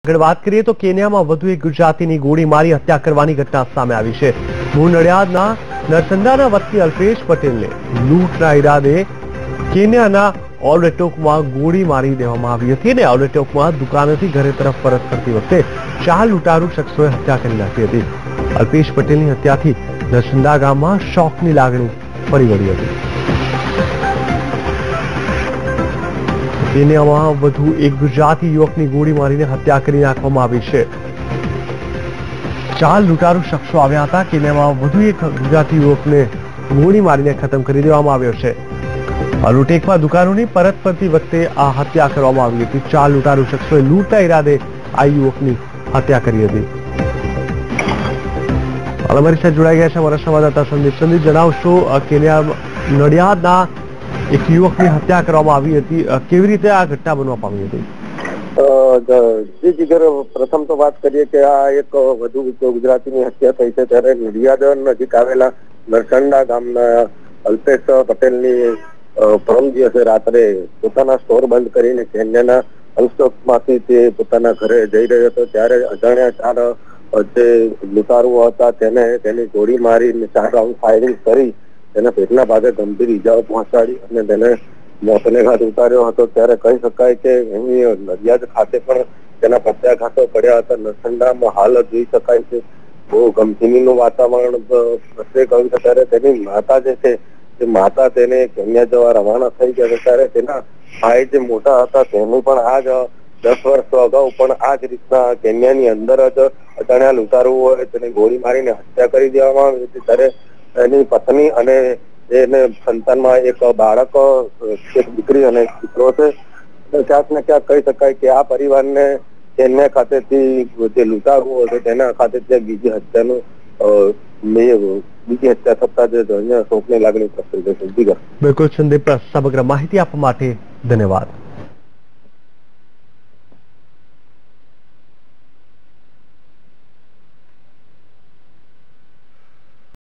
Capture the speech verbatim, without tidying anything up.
આગળ વાત કરીએ તો કેન્યામાં વધુ એક ગુજરાતીની ગોળી મારી હત્યા કરવાની ઘટના સામે આવી છે। મૂળ નડિયાદના નરસંડાના વતની અલ્પેશ પટેલને લૂંટના ઈરાદે કેન્યાના ઓલ્ડેટોકમાં ગોળી મારી દેવામાં આવી હતી અને ઓલ્ડેટોકમાં દુકાનેથી ઘરે તરફ પરત ફરતી વખતે ચાર લૂંટારૂ શખ્સોએ હત્યા કરી નાખી હતી। અલ્પેશ પટેલની હત્યાથી નરસંડા ગામમાં શોકની લાગણી ફરી વળી હતી। કેન્યામાં વધુ એક ગુજરાતી યુવકની ગોળી મારીને હત્યા કરી નાખવામાં આવી છે। ચાર લૂંટારૂ શખ્સો આવ્યા હતા। કેન્યામાં વધુ એક ગુજરાતી યુવકને ગોળી મારીને ખતમ કરી દેવામાં આવ્યો છે। લૂંટેકમાં દુકાનોની પરત ફરતી વખતે આ હત્યા કરવામાં આવી હતી। ચાર લૂંટારૂ શખ્સોએ લૂંટના ઈરાદે આ યુવકની હત્યા કરી હતી। અમારી સાથે જોડાઈ ગયા છે અમારા સંવાદદાતા સંદીપ। સંદીપ, જણાવશો કેન્યા નડિયાદના એક યુવકની હત્યા કરવામાં આવી હતી, કેવી રીતે આ ઘટના બનવા પામી હતી? જી જીગર, પ્રથમ તો વાત કરીએ કે આ એક વધુ ગુજરાતીની હત્યા થઈ છે ત્યારે નડિયાદ નજીક આવેલા નરસંડા ગામના અલ્પેશ પટેલની પરમ દિવસે રાત્રે પોતાના સ્ટોર બંધ કરીને કેન્યાના અનસ્ટોકમાંથી તે પોતાના ઘરે જઈ રહ્યો હતો ત્યારે અજાણ્યા ચાર જે લૂંટારુઓ હતા તેને તેની ગોળી મારી ચાર રાઉન્ડ ફાયરિંગ કરી તેને પેટના ભાગે ગંભીર ઈજાઓ પહોંચાડી અને તેને મોતને ઘાટ ઉતાર્યો હતો। ત્યારે કહી શકાય કે એની નડિયાદ ખાતે પણ તેના પ્રત્યાઘાતો પડ્યા હતા। નરસંડામાં હાલ જોઈ શકાય છે બહુ ગમગીનીનું વાતાવરણ પ્રત્યે કહ્યું છે ત્યારે તેની માતા જે છે તે માતા તેને કેન્યા જવા રવાના થઈ ગયા ત્યારે તેના ભાઈ જે મોટા હતા તેનું પણ આ જ દસ વર્ષ અગાઉ પણ આ જ રીતના કેન્યાની અંદર જ અજાણ્યા લૂંટારુઓએ તેને ગોળી મારીને હત્યા કરી દેવામાં આવી હતી। ત્યારે એની પત્ની અને એને સંતાનમાં એક બાળક, એક દીકરી અને એક દીકરો છે। ક્યાંક ને ક્યાંક કહી શકાય કે આ પરિવારને કેન્યા ખાતેથી જે લૂંટારુઓ છે તેના ખાતેથી બીજી હત્યાનું બીજી હત્યા થતા જે અહીંયા શોકની લાગણી પ્રસરી ગઈ છે। બિલકુલ સંદીપ, સમગ્ર માહિતી આપવા માટે ધન્યવાદ।